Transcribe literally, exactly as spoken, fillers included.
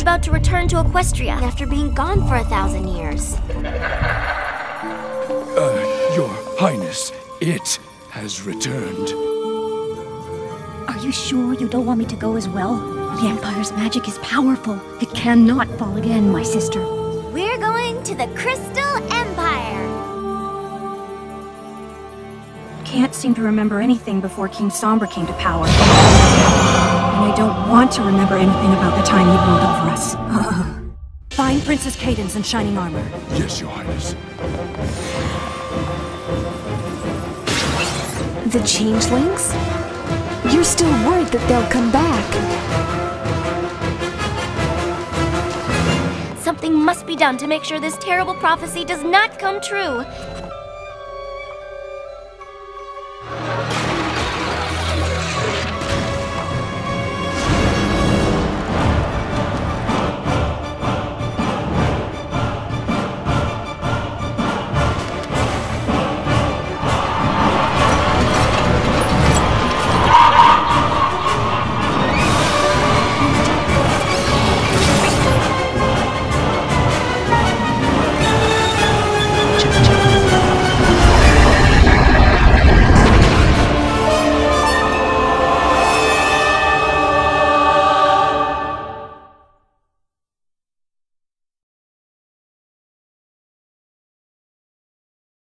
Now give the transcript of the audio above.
about to return to Equestria after being gone for a thousand years. Uh, Your Highness, it has returned. Are you sure you don't want me to go as well? The Empire's magic is powerful. It cannot fall again, my sister. We're going to the Crystal Empire! Can't seem to remember anything before King Sombra came to power. And I don't want to remember anything about the time he ruled over us. Find Princess Cadence in shining armor. Yes, Your Highness. The changelings? You're still worried that they'll come back. Something must be done to make sure this terrible prophecy does not come true.